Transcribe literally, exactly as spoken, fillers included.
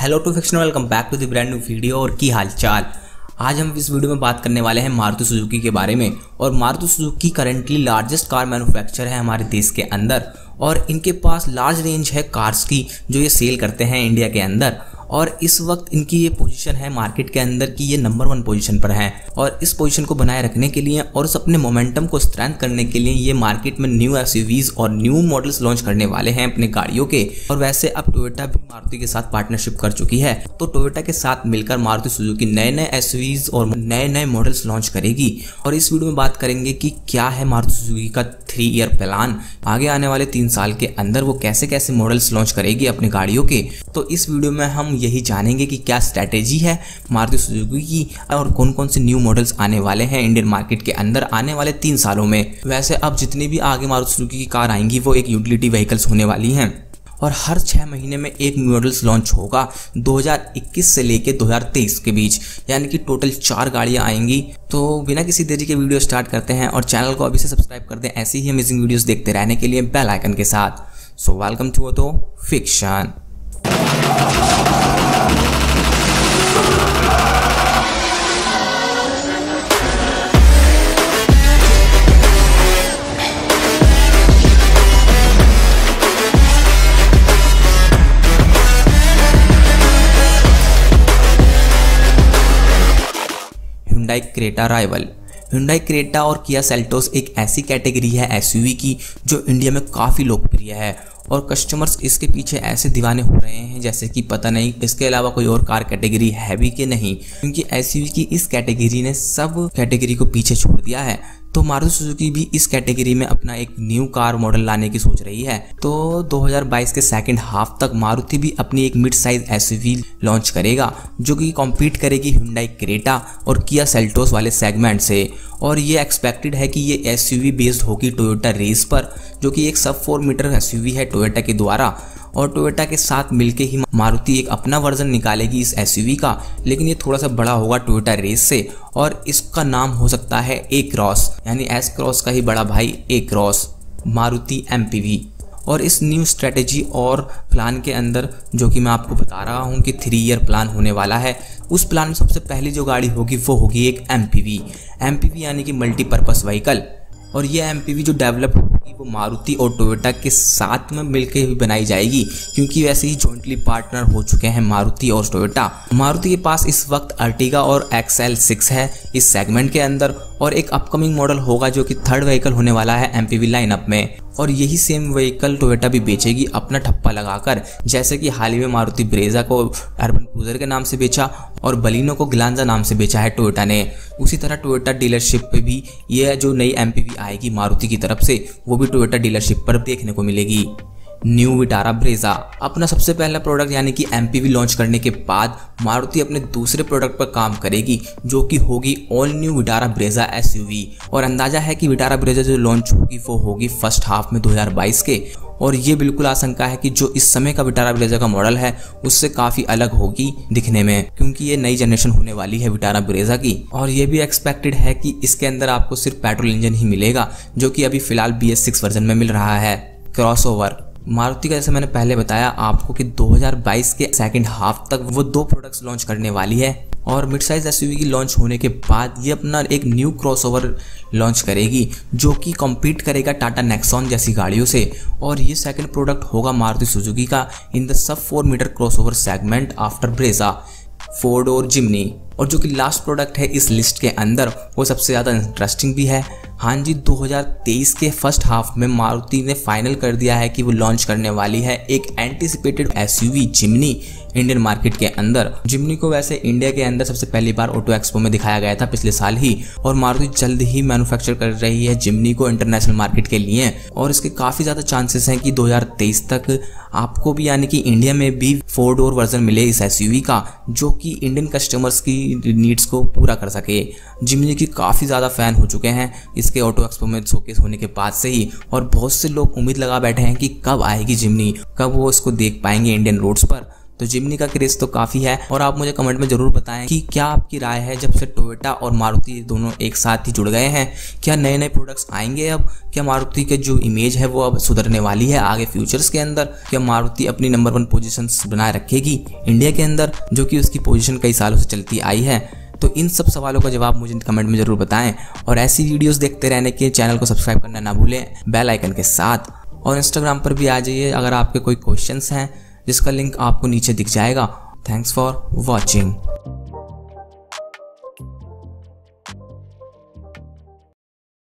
Hello to fiction, welcome back to the brand new video. और की हालचाल। आज हम इस वीडियो में बात करने वाले हैं मारुति सुजुकी के बारे में। और Maruti Suzuki currently largest car manufacturer है हमारे देश के अंदर, और इनके पास लार्ज रेंज है कार्स की जो ये सेल करते हैं इंडिया के अंदर। और इस वक्त इनकी ये पोजीशन है मार्केट के अंदर कि ये नंबर वन पोजीशन पर है। और इस पोजीशन को बनाए रखने के लिए और उस अपने मोमेंटम को स्ट्रेंथ करने के लिए ये मार्केट में न्यू एसयूवीज और न्यू मॉडल्स लॉन्च करने वाले हैं अपने गाड़ियों के। और वैसे अब टोयोटा भी मारुति के साथ पार्टनरशिप कर चुकी है, तो टोयोटा के साथ मिलकर मारुति सुजुकी नए नए एसयूवीज और नए नए मॉडल्स लॉन्च करेगी। और इस वीडियो में बात करेंगे कि क्या है मारुति सुजुकी का थ्री ईयर प्लान, आगे आने वाले तीन साल के अंदर वो कैसे कैसे मॉडल्स लॉन्च करेगी अपने गाड़ियों के। तो इस वीडियो में हम यही जानेंगे कि क्या स्ट्रैटेजी है मारुति सुजुकी की और कौन कौन से न्यू मॉडल्स आने वाले हैं इंडियन मार्केट के अंदर आने वाले तीन सालों में। वैसे अब जितनी भी आगे मारुति सुजुकी की कार आएंगी वो एक यूटिलिटी व्हीकल्स होने वाली हैं, और हर छह महीने में एक मॉडल्स लॉन्च होगा दो हज़ार इक्कीस से लेके दो हज़ार तेईस के बीच, यानी कि टोटल चार गाड़ियां आएंगी। तो बिना किसी देरी के वीडियो स्टार्ट करते हैं, और चैनल को अभी से सब्सक्राइब कर दें ऐसे ही अमेजिंग वीडियोस देखते रहने के लिए बेल आइकन के साथ। So welcome to auto fiction. Hyundai Creta rival. Hyundai Creta और Kia Seltos एक ऐसी कैटेगरी है एसयूवी की जो इंडिया में काफ़ी लोकप्रिय है, और कस्टमर्स इसके पीछे ऐसे दीवाने हो रहे हैं जैसे कि पता नहीं इसके अलावा कोई और कार कैटेगरी है भी कि नहीं, क्योंकि एसयूवी की इस कैटेगरी ने सब कैटेगरी को पीछे छोड़ दिया है। तो मारुति सुजुकी भी इस कैटेगरी में अपना एक न्यू कार मॉडल लाने की सोच रही है। तो दो हज़ार बाईस के सेकंड हाफ तक मारुति भी अपनी एक मिड साइज एसयूवी लॉन्च करेगा जो कि कॉम्पीट करेगी Hyundai Creta और Kia Seltos वाले सेगमेंट से। और ये एक्सपेक्टेड है कि ये एसयूवी बेस्ड होगी टोयोटा रेस पर, जो कि एक सब फोर मीटर एसयूवी है टोयोटा के द्वारा। और टोयोटा के साथ मिलके ही मारुति एक अपना वर्जन निकालेगी इस एसयूवी का, लेकिन ये थोड़ा सा बड़ा होगा टोयोटा रेस से, और इसका नाम हो सकता है ए क्रॉस, यानी एस क्रॉस का ही बड़ा भाई ए क्रॉस, मारुति एमपीवी। और इस न्यू स्ट्रेटेजी और प्लान के अंदर जो कि मैं आपको बता रहा हूँ कि थ्री ईयर प्लान होने वाला है, उस प्लान में सबसे पहली जो गाड़ी होगी वो होगी एक एमपीवी। एमपीवी यानी कि मल्टीपर्पस व्हीकल। और ये एमपीवी जो डेवलप होगी वो मारुति और टोयोटा के साथ में मिलकर ही बनाई जाएगी, क्योंकि वैसे ही जॉइंटली पार्टनर हो चुके हैं मारुति और टोयोटा। मारुति के पास इस वक्त अर्टिगा और एक्स एल सिक्स है इस सेगमेंट के अंदर, और एक अपकमिंग मॉडल होगा जो कि थर्ड व्हीकल होने वाला है एमपीवी लाइनअप में। और यही सेम व्हीकल टोयोटा भी बेचेगी अपना ठप्पा लगाकर, जैसे कि हाल ही में मारुति ब्रेजा को अर्बन क्रूजर के नाम से बेचा और बलिनो को ग्लांजा नाम से बेचा है टोयोटा ने। उसी तरह टोयोटा डीलरशिप पे भी ये जो नई एमपीवी आएगी मारुति की तरफ से वो भी टोयोटा डीलरशिप पर देखने को मिलेगी। New Vitara Brezza. अपना सबसे पहला प्रोडक्ट यानी कि एमपीवी लॉन्च करने के बाद मारुति अपने दूसरे प्रोडक्ट पर काम करेगी जो कि होगी all new Vitara Brezza SUV. और अंदाजा है कि विटारा ब्रेजा जो लॉन्च होगी वो होगी फर्स्ट हाफ में दो हज़ार बाईस के। और ये बिल्कुल आशंका है कि जो इस समय का विटारा ब्रेजा का मॉडल है उससे काफ़ी अलग होगी दिखने में, क्योंकि ये नई जनरेशन होने वाली है विटारा ब्रेजा की। और ये भी एक्सपेक्टेड है कि इसके अंदर आपको सिर्फ पेट्रोल इंजन ही मिलेगा, जो कि अभी फिलहाल बी एस सिक्स वर्जन में मिल रहा है। क्रॉसओवर। मारुति का जैसे मैंने पहले बताया आपको कि दो हज़ार बाईस के सेकंड हाफ तक वो दो प्रोडक्ट्स लॉन्च करने वाली है, और मिड साइज एसयूवी की लॉन्च होने के बाद ये अपना एक न्यू क्रॉसओवर लॉन्च करेगी जो कि कॉम्पीट करेगा टाटा नेक्सॉन जैसी गाड़ियों से। और ये सेकंड प्रोडक्ट होगा मारुति सुजुकी का in the sub four meter crossover segment after Brezza, Ford और जिम्नी। और जो कि लास्ट प्रोडक्ट है इस लिस्ट के अंदर वो सबसे ज़्यादा इंटरेस्टिंग भी है। हाँ जी, दो हज़ार तेईस के फर्स्ट हाफ में मारुति ने फाइनल कर दिया है कि वो लॉन्च करने वाली है एक anticipated SUV Jimny Indian market के अंदर। जिम्नी को वैसे इंडिया के अंदर सबसे पहली बार ऑटो एक्सपो में दिखाया गया था पिछले साल ही, और मारुति जल्द ही मैन्युफैक्चर कर रही है जिम्नी को इंटरनेशनल मार्केट के लिए। और इसके काफ़ी ज़्यादा चांसेस हैं कि दो हज़ार तेईस तक आपको भी यानी कि इंडिया में भी फोर डोर वर्जन मिले इस एसयूवी का, जो कि इंडियन कस्टमर्स की नीड्स को पूरा कर सके। जिम्नी की काफ़ी ज़्यादा फैन हो चुके हैं इसके ऑटो एक्सपो में शोकेस होने के बाद से ही, और बहुत से लोग उम्मीद लगा बैठे हैं कि कब आएगी जिम्नी, कब वो इसको देख पाएंगे इंडियन रोड्स पर। तो जिमनी का क्रेज तो काफ़ी है। और आप मुझे कमेंट में ज़रूर बताएं कि क्या आपकी राय है, जब से टोयोटा और मारुति दोनों एक साथ ही जुड़ गए हैं, क्या नए नए प्रोडक्ट्स आएंगे अब? क्या मारुति के जो इमेज है वो अब सुधरने वाली है आगे फ्यूचर्स के अंदर? क्या मारुति अपनी नंबर वन पोजीशन बनाए रखेगी इंडिया के अंदर, जो कि उसकी पोजीशन कई सालों से चलती आई है? तो इन सब सवालों का जवाब मुझे कमेंट में ज़रूर बताएं। और ऐसी वीडियोस देखते रहने के चैनल को सब्सक्राइब करना ना भूलें बेल आइकन के साथ। और इंस्टाग्राम पर भी आ जाइए अगर आपके कोई क्वेश्चंस हैं, जिसका लिंक आपको नीचे दिख जाएगा। Thanks for watching.